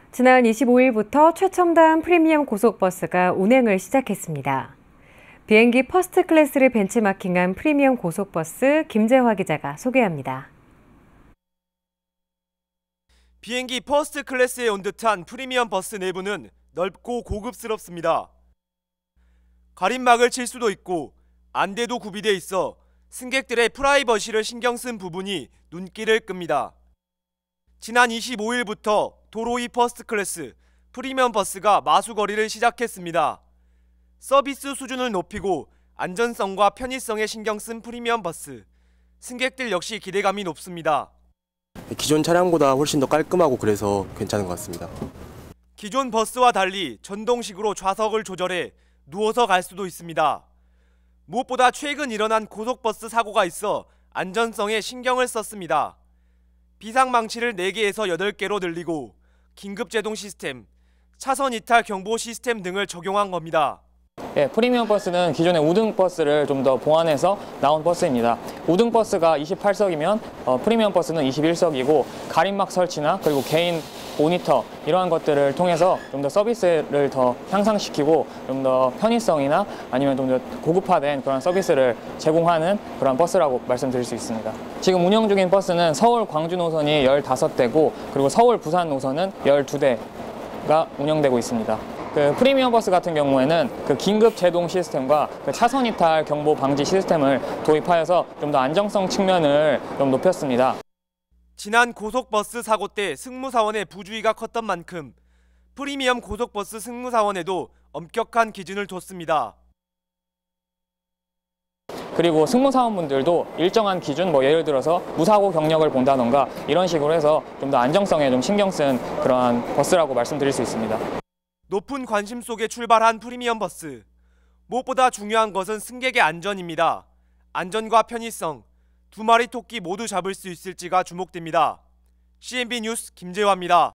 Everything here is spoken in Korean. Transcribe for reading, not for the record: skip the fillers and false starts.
지난 25일부터 최첨단 프리미엄 고속버스가 운행을 시작했습니다. 비행기 퍼스트 클래스를 벤치마킹한 프리미엄 고속버스 김재화 기자가 소개합니다. 비행기 퍼스트 클래스에 온 듯한 프리미엄 버스 내부는 넓고 고급스럽습니다. 가림막을 칠 수도 있고 안대도 구비돼 있어 승객들의 프라이버시를 신경 쓴 부분이 눈길을 끕니다. 지난 25일부터 도로이 퍼스트 클래스 프리미엄 버스가 마수거리를 시작했습니다. 서비스 수준을 높이고 안전성과 편의성에 신경 쓴 프리미엄 버스. 승객들 역시 기대감이 높습니다. 기존 차량보다 훨씬 더 깔끔하고 그래서 괜찮은 것 같습니다. 기존 버스와 달리 전동식으로 좌석을 조절해 누워서 갈 수도 있습니다. 무엇보다 최근 일어난 고속버스 사고가 있어 안전성에 신경을 썼습니다. 비상망치를 4개에서 8개로 늘리고 긴급제동 시스템, 차선 이탈 경보 시스템 등을 적용한 겁니다. 프리미엄 버스는 기존의 5등 버스를 좀 더 보완해서 나온 버스입니다. 5등 버스가 28석이면 프리미엄 버스는 21석이고 가림막 설치나 그리고 개인 모니터 이러한 것들을 통해서 좀 더 서비스를 더 향상시키고 좀 더 편의성이나 아니면 좀 더 고급화된 그런 서비스를 제공하는 그런 버스라고 말씀드릴 수 있습니다. 지금 운영 중인 버스는 서울 광주 노선이 15대고 그리고 서울 부산 노선은 12대가 운영되고 있습니다. 프리미엄 버스 같은 경우에는 긴급 제동 시스템과 차선 이탈 경보 방지 시스템을 도입하여서 좀 더 안정성 측면을 좀 높였습니다. 지난 고속버스 사고 때 승무사원의 부주의가 컸던 만큼 프리미엄 고속버스 승무사원에도 엄격한 기준을 뒀습니다. 그리고 승무사원분들도 일정한 기준, 예를 들어서 무사고 경력을 본다던가 이런 식으로 해서 좀 더 안정성에 좀 신경 쓴 그러한 버스라고 말씀드릴 수 있습니다. 높은 관심 속에 출발한 프리미엄 버스. 무엇보다 중요한 것은 승객의 안전입니다. 안전과 편의성, 두 마리 토끼 모두 잡을 수 있을지가 주목됩니다. CNB 뉴스 김재화입니다.